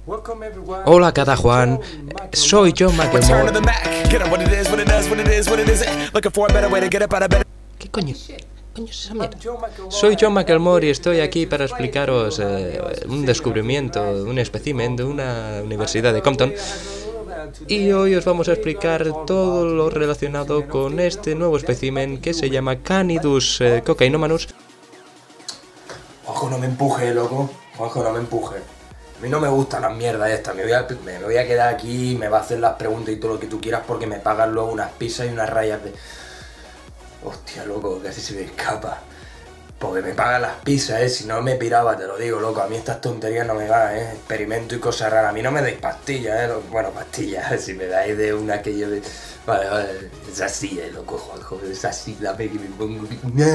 Hola, Cada Juan. Soy John McElmore. ¿Qué coño? ¿Coño es esa mierda? Soy John McElmore y estoy aquí para explicaros un descubrimiento, un espécimen de una universidad de Compton. Y hoy os vamos a explicar todo lo relacionado con este nuevo espécimen que se llama Canidus cocainomanus. Juanjo, no me empuje, loco. Juanjo, no me empuje. A mí no me gustan las mierdas estas. Me voy a quedar aquí, me va a hacer las preguntas y todo lo que tú quieras porque me pagan luego unas pizzas y unas rayas de... Hostia, loco, casi se me escapa. Porque me pagan las pizzas, si no me piraba, te lo digo, loco. A mí estas tonterías no me van, experimento y cosas raras. A mí no me dais pastillas, Bueno, pastillas, si me dais de una que yo... Vale, es así, loco, Juanjo. Es así, dame que me pongo...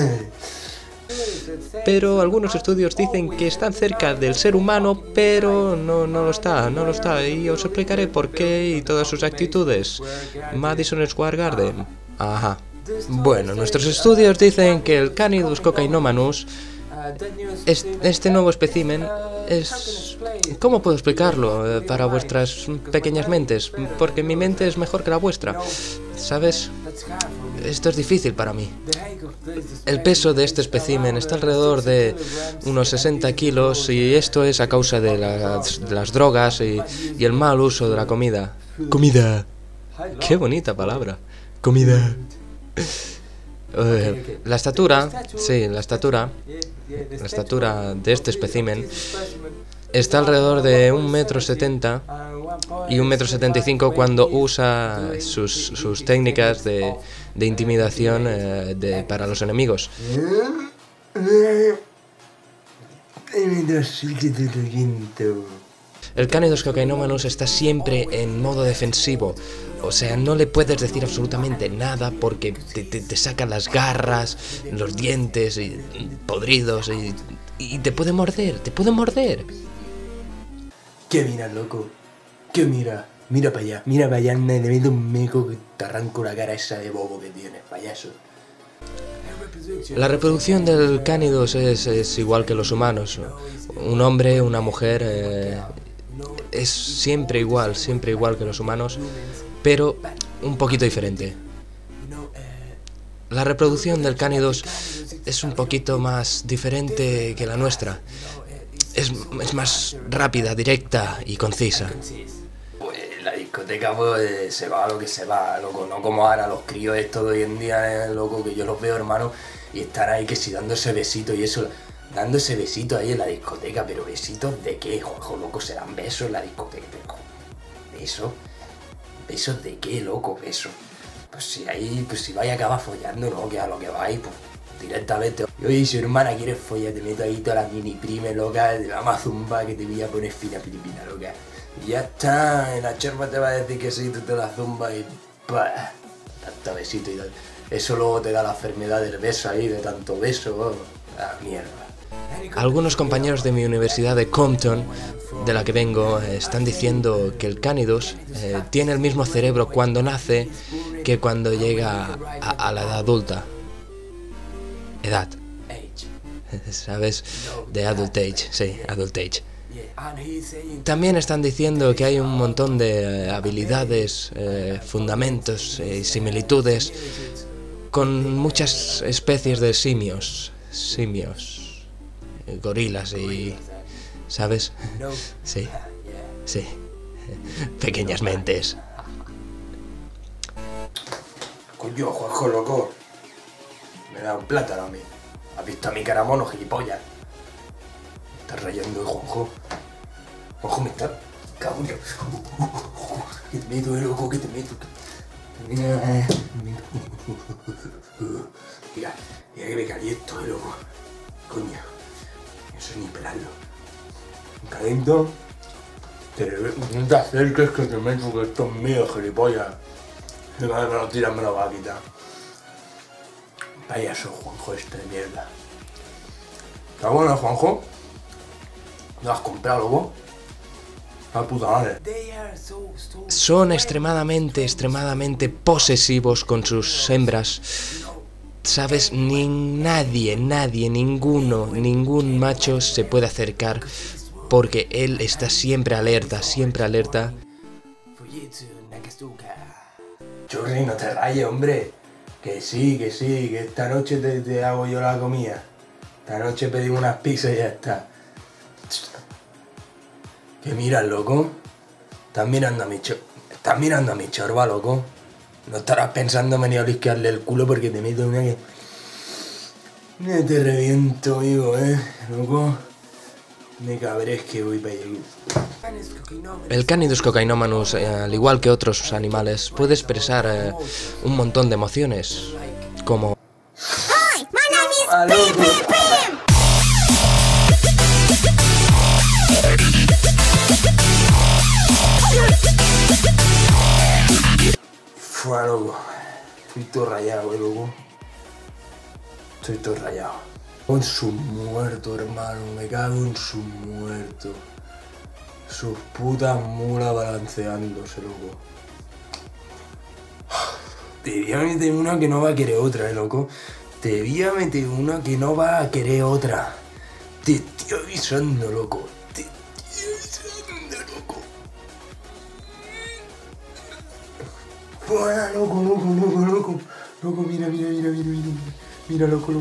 Pero algunos estudios dicen que están cerca del ser humano, pero no lo está, y os explicaré por qué y todas sus actitudes. Madison Square Garden. Ajá. Bueno, nuestros estudios dicen que el Canidus cocainomanus, este nuevo espécimen, es... ¿Cómo puedo explicarlo para vuestras pequeñas mentes? Porque mi mente es mejor que la vuestra, ¿sabes? Esto es difícil para mí. El peso de este espécimen está alrededor de unos 60 kilos y esto es a causa de las drogas y el mal uso de la comida. Comida. Qué bonita palabra. Comida. La estatura de este espécimen está alrededor de 1,70 m y 1,75 m cuando usa sus técnicas de intimidación para los enemigos. El Canidus cocainomanus está siempre en modo defensivo. O sea, no le puedes decir absolutamente nada porque te sacan las garras, los dientes podridos y te puede morder, ¿Qué miras, loco? ¿Qué mira? Mira para allá, me meto un meco que te arranco la cara esa de bobo que tienes, payaso. La reproducción del Canidus es igual que los humanos. Un hombre, una mujer, es siempre igual que los humanos, pero un poquito diferente. La reproducción del Canidus es un poquito más diferente que la nuestra. Es más rápida, directa y concisa. Pues la discoteca pues se va a lo que se va, loco. No como ahora los críos estos de hoy en día, loco, que yo los veo, hermano, y están ahí que si dándose besitos y eso, dándose besitos ahí en la discoteca. Pero ¿besitos de qué, Juanjo, loco? ¿Se dan besos en la discoteca? ¿Besos? ¿Besos de qué, loco? ¿Besos? Pues si vais a acabar follando, ¿no? Que a lo que vais, pues directamente. Oye, si hermana quieres follar, te meto ahí toda la mini prime, loca, te vamos a zumba que te voy a poner fina filipina, loca. Y ya está, en la cherpa te va a decir que sí, tú te la zumba y ¡pah! Tanto besito y tal. Eso luego te da la enfermedad del beso ahí, de tanto beso, la mierda. Algunos compañeros de mi universidad de Compton, de la que vengo, están diciendo que el Canidus tiene el mismo cerebro cuando nace que cuando llega a la edad adulta. Edad. ¿Sabes? De adult age, sí, adult age. También están diciendo que hay un montón de habilidades, fundamentos y similitudes con muchas especies de simios, gorilas y... ¿sabes? Sí, pequeñas mentes. Coño, Juanjo, loco. Me da un plátano a mí. ¿Has visto a mi cara mono, gilipollas? Me estás rayando, Juanjo. Juanjo, me está... Cabrón. Que te meto, loco, que te meto. Mira, mira que me caliento, loco. Coño. Eso ni pelarlo. Caliento. No te acerques que te meto, que esto es mío, gilipollas. Me lo tiras, me lo va a quitar. Payaso, Juanjo, este de mierda. ¿Está bueno, Juanjo? ¿Lo has comprado, loco? La puta madre. Son extremadamente posesivos con sus hembras. ¿Sabes? Ningún macho se puede acercar porque él está siempre alerta, Churri, no te rayes, hombre. Que sí, que esta noche te hago yo la comida. Esta noche pedimos unas pizzas y ya está. ¿Qué miras, loco? Estás mirando a mi chorba, loco. No estarás pensando en venir a olisquearle el culo porque te meto una que... Te reviento, amigo, loco. Me cabrés que voy para allá. El Canidus cocainomanus, al igual que otros animales, puede expresar un montón de emociones, como... Hi, my name is Bam Bam Bam! Fua, loco. Estoy todo rayado, loco. Estoy todo rayado. Con su muerto, hermano. Me cago en su muerto. Sus putas mulas balanceándose, loco. Te voy a meter una que no va a querer otra, loco. Te voy a meter una que no va a querer otra. Te estoy avisando, loco. Te estoy avisando, loco. Fuera, loco. Loco, mira. Mira, loco.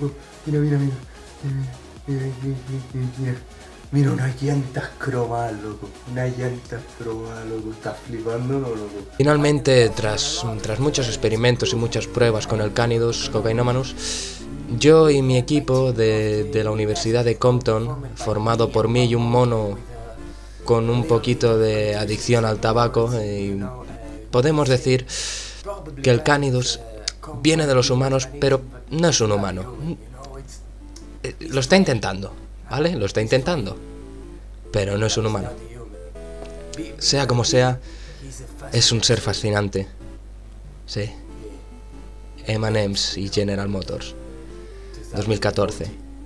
Mira, unas llantas cromadas, loco. ¿Estás flipando, no, loco? Finalmente, tras muchos experimentos y muchas pruebas con el Canidus cocainomanus, yo y mi equipo de la Universidad de Compton, formado por mí y un mono con un poquito de adicción al tabaco, podemos decir que el Canidus viene de los humanos, pero no es un humano. Lo está intentando, ¿vale? Lo está intentando, pero no es un humano. Sea como sea, es un ser fascinante. Sí. M&M's y General Motors. 2014.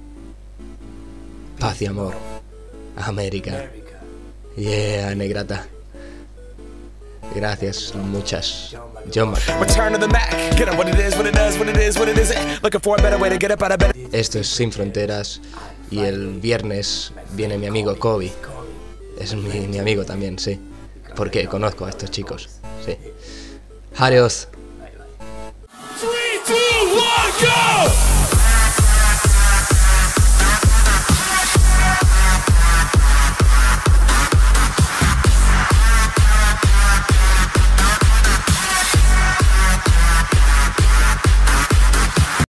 Paz y amor. América. Yeah, negrata. Gracias, muchas. John Esto es Sin Fronteras y el viernes viene mi amigo Kobe. Es mi amigo también, sí. Porque conozco a estos chicos, sí. Adiós.